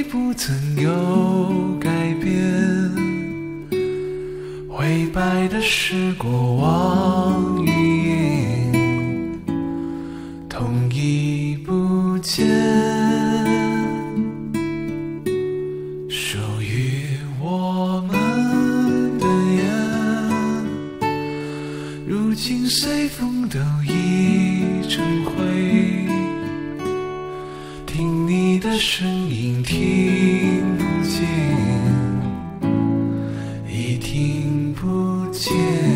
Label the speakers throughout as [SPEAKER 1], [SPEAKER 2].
[SPEAKER 1] 不曾有改变，灰白的是过往云烟，痛已不见，属于我们的眼，如今随风都已成灰，听你的声音听不见，已听不见。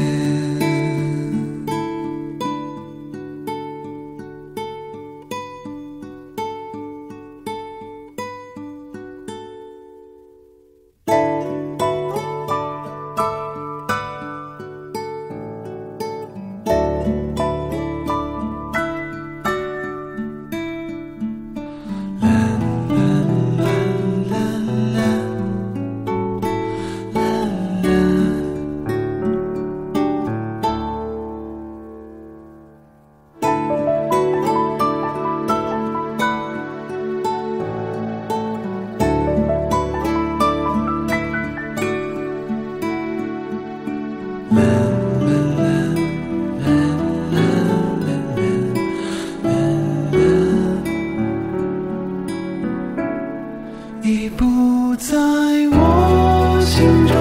[SPEAKER 1] 已不在我心中，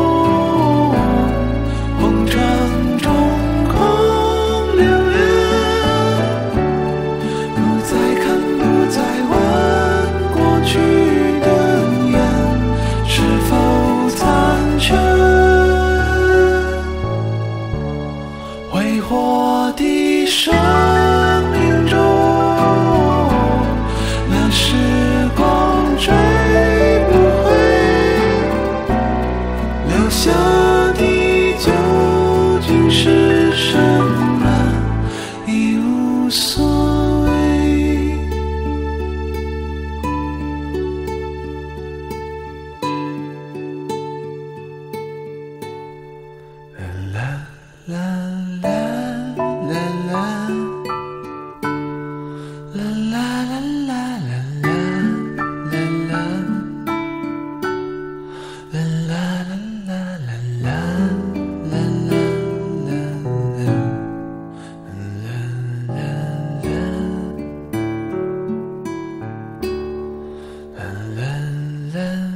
[SPEAKER 1] 红尘中空流言，不再看，不再问过去的眼是否残缺，挥霍的生命中，那时光追留下的究竟是什么，已无所谓。啦啦啦啦啦啦啦啦啦啦啦啦啦啦啦啦